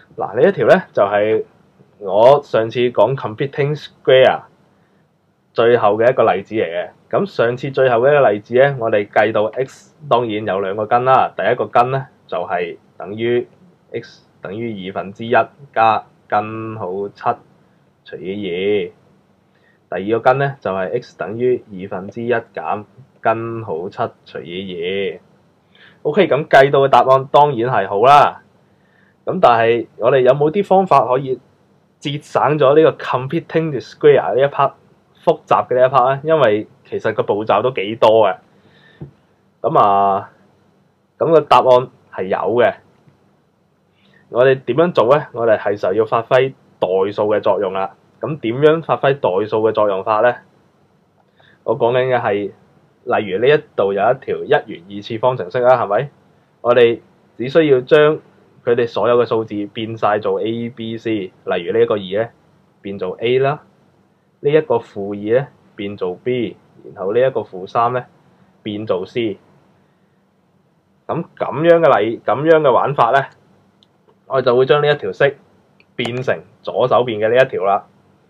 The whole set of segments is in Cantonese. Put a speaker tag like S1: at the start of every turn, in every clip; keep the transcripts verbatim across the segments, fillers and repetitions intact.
S1: 嗱，呢一條咧就係、是、我上次講 computing square 最後嘅一個例子嚟嘅。咁上次最後嘅一個例子咧，我哋計到 x 當然有兩個根啦。第一個根咧就係、是、等於 x 等於二分之一加根號七除以二。第二個根咧就係、是、x 等於二分之一減根號七除以二。OK， 咁計到嘅答案當然係好啦。咁但係我哋有冇啲方法可以節省咗呢個 computing the square 呢一 part 複雜嘅呢一 part 咧？因為其實個步驟都幾多嘅。咁啊，咁、個答案係有嘅。我哋點樣做咧？我哋係時候要發揮代數嘅作用啦。咁點樣發揮代數嘅作用法咧？我講緊嘅係，例如呢一度有一條一元二次方程式啦，係咪？我哋只需要將佢哋所有嘅數字變晒做 A、B、C， 例如呢一個二咧變做 A 啦，呢一個負二咧變做 B， 然後呢一個負三咧變做 C。咁咁樣嘅例，咁樣嘅玩法咧，我哋就會將呢一條式變成左手邊嘅呢一條啦。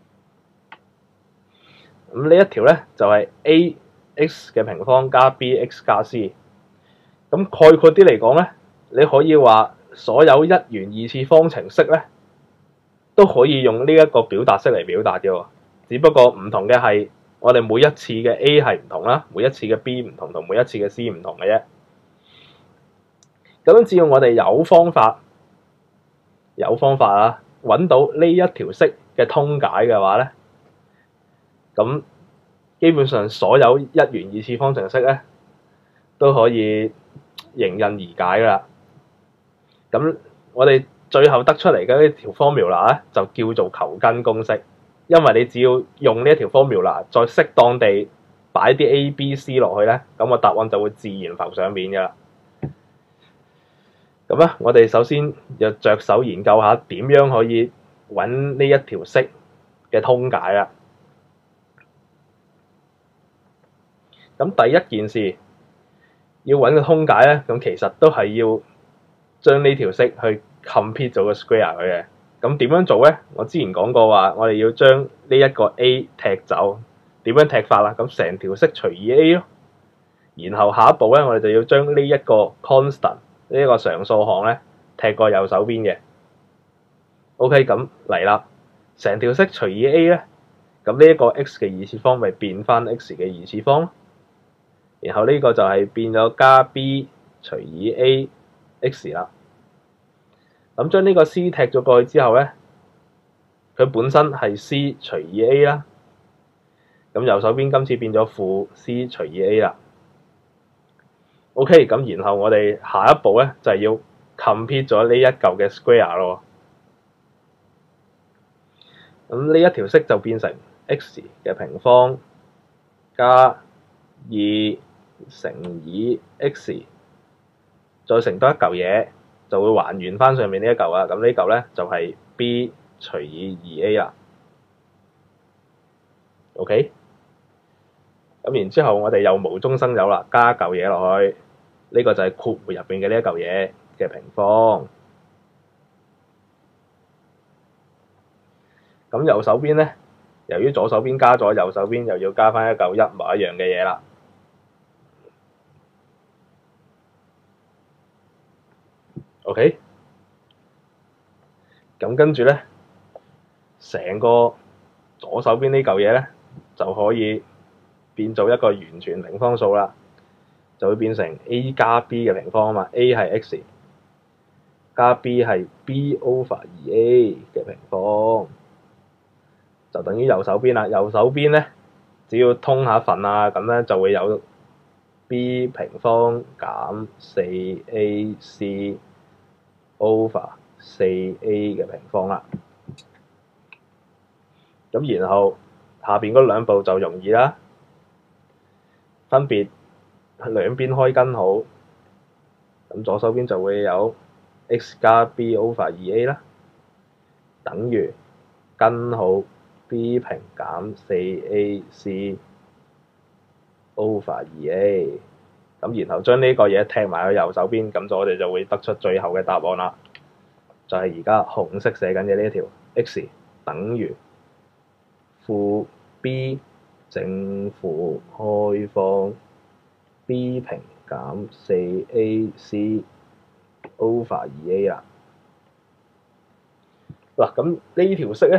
S1: 咁呢一條咧就係 A x 嘅平方加 B x 加 C。咁概括啲嚟講咧，你可以話所有一元二次方程式咧都可以用呢一個表達式嚟表達嘅喎，只不過唔同嘅係我哋每一次嘅 A 係唔同啦，每一次嘅 B 唔同，同每一次嘅 C 唔同嘅啫。咁只要我哋有方法，有方法啊，揾到呢一條式嘅通解嘅話咧，咁基本上所有一元二次方程式咧都可以迎刃而解噶啦。咁我哋最後得出嚟嘅呢條 formula 咧就叫做求根公式，因為你只要用呢一條 formula 再適當地擺啲 A、B、C 落去咧，咁個答案就會自然浮上面噶啦。咁咧，我哋首先就着手研究下點樣可以揾呢一條式嘅通解啦。咁第一件事要揾個通解咧，咁其實都係要將呢條式去 compute 咗個 square 佢嘅。咁點樣做咧？我之前講過話，我哋要將呢一個 A 踢走。點樣踢法啦？咁成條式除以 A 咯。然後下一步咧，我哋就要將呢一個 constant 呢一個常數項咧踢過右手邊嘅。OK， 咁嚟啦，成條式除以 A 咧，咁呢一個 x 嘅二次方咪變翻 x 嘅二次方咯。然後呢個就係變咗加 b 除以 a x 啦。咁將呢個 c 踢咗過去之後咧，佢本身係 c 除以 a 啦。咁右手邊今次變咗負 c 除以 a 啦。OK， 咁然後我哋下一步咧就係要 compute 咗呢一嚿嘅 square 咯。咁呢一條式就變成 x 嘅平方加二乘以 x， 再乘多一嚿嘢，就會還原翻上面呢一嚿啊。咁呢嚿咧就係 b 除以二 a 啦。OK， 咁然之後我哋又無中生有啦，加一嚿嘢落去，呢、這個就係括弧入邊嘅呢一嚿嘢嘅平方。咁右手邊咧，由於左手邊加咗，右手邊又要加翻一嚿一模一樣嘅嘢啦。OK， 咁跟住咧，成個左手邊呢嚿嘢咧就可以變做一個完全平方數啦，就會變成 a 加 b 嘅平方啊嘛。a 係 x 加 b 係 b over 二 a 嘅平方，就等於右手邊啦。右手邊咧，只要通下份啊，咁咧就會有 b 平方減四 a c over 四 a 嘅平方啦。咁然後下邊嗰兩步就容易啦，分別兩邊開根號，咁左手邊就會有 x 加 b over 二 a 啦，等於根號 b 平減四 a c over 二 a， 咁然後將呢個嘢踢埋去右手邊，咁就我哋就會得出最後嘅答案啦，就就係而家紅色寫緊嘅呢一條 x 等於負 b 正負開方 b 平減四 a c over 二 a 啦。嗱，咁呢條式咧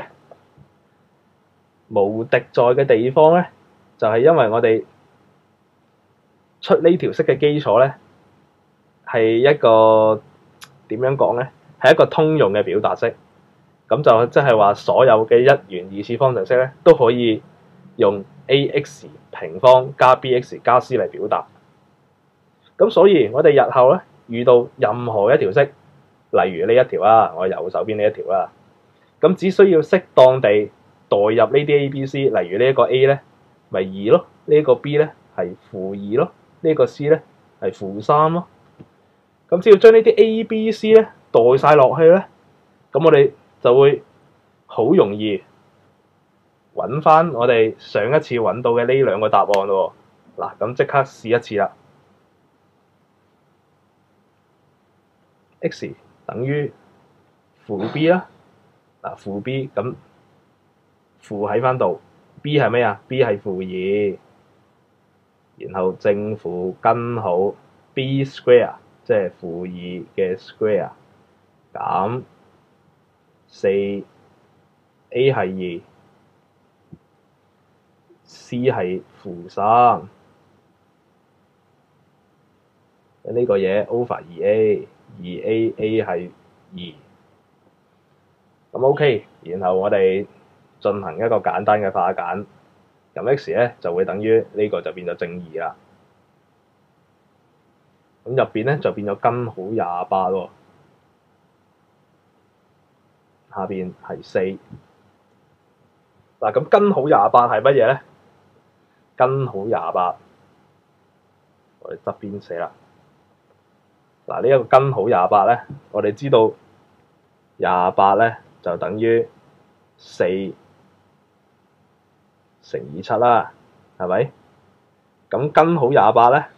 S1: 無敵在嘅地方咧，就係、是、因為我哋出呢條式嘅基礎咧係一個點樣講咧？係一個通用嘅表達式，咁就即係話所有嘅一元二次方程式咧都可以用 ax 平方加 bx 加 c 嚟表達。咁所以我哋日後咧遇到任何一條式，例如呢一條啦，我右手邊呢一條啦，咁只需要適當地代入呢啲 a、b、c， 例如呢一個 a 咧咪二咯，呢、這個 b 咧係負二咯，呢、這個 c 咧係負三咯。咁只要將呢啲 a、b、c 咧代晒落去咧，咁我哋就會好容易揾翻我哋上一次揾到嘅呢兩個答案咯。嗱，咁即刻試一次啦。x 等於負 b 啦，嗱負 b 咁負喺翻度 ，b 係咩啊 ？b 係負二，然後正負根號 b square， 即係負二嘅 square 減四 a 係二 ，c 係負三，呢個嘢 over 二 a。二 a a 係二，咁 OK， 然後我哋進行一個簡單嘅化簡，咁 x 咧就會等於呢、這個就變咗正二啦。咁入邊咧就變咗根號廿八喎，下邊係四。嗱，咁根號廿八係乜嘢咧？根號廿八，我哋側邊寫啦。嗱，呢一個根號廿八咧，我哋知道廿八咧就等於四乘以七啦，係咪？咁根號廿八咧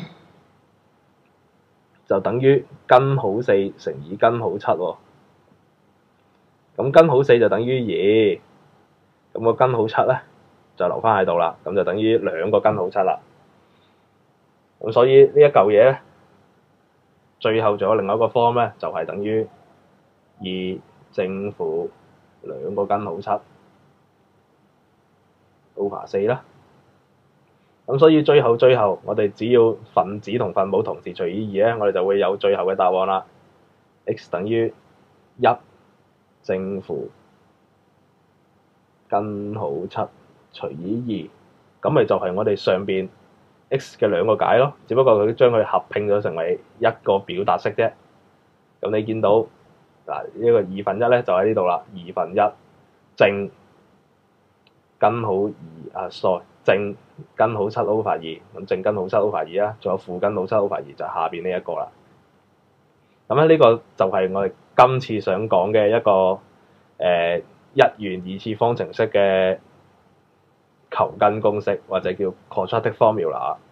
S1: 就等於根號四乘以根號七喎。咁根號四就等於二，咁個根號七咧就留翻喺度啦，咁就等於兩個根號七啦。咁所以呢一嚿嘢咧，最後仲有另外一個 form 咧，就係、是、等於二正負兩個根號七 over 四啦。咁所以最後最後，我哋只要分子同分母同時除以二咧，我哋就會有最後嘅答案啦。x 等於一正負根號七除以二，咁咪就係我哋上邊 x 嘅兩個解咯，只不過佢將佢合拼咗成為一個表達式啫。咁你見到嗱，呢個二分一咧就喺呢度啦，二分一正根號二啊 sorry 正根號七 over 二，咁正根號七 over 二啦，仲有負根號七 over 二就係下邊呢一個啦。咁咧呢個就係我哋今次想講嘅一個誒、呃、一元二次方程式嘅求根公式，或者叫 quadratic formula。